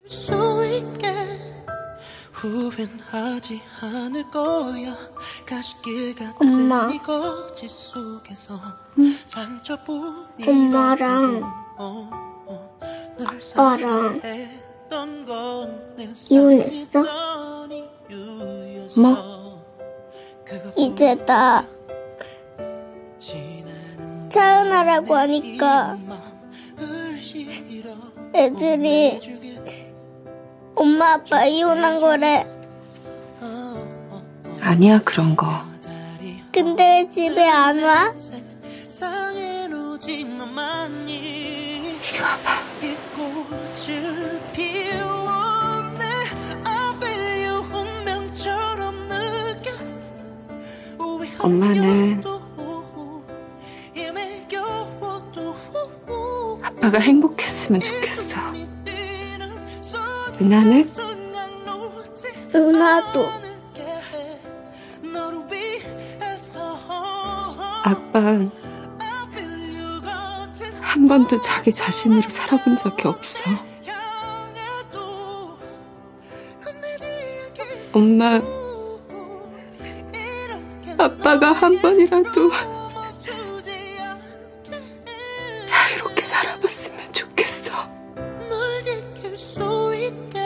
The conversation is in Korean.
수 있게 후회하지 않을 거야. 가시길 같은 이곳 속에서 엄마랑 아빠랑 이혼했어? 뭐? 이제 나 차은아라고 하니까 애들이 엄마 아빠 이혼한 거래. 아니야 그런 거. 근데 집에 안 와? 이리 와봐. 엄마는 아빠가 행복했으면 좋겠어. 은하는? 은하도. 아빠는 한 번도 자기 자신으로 살아본 적이 없어. 엄마, 아빠가 한 번이라도 자유롭게 살아봤으면 좋겠어. 널 지킬 수 있게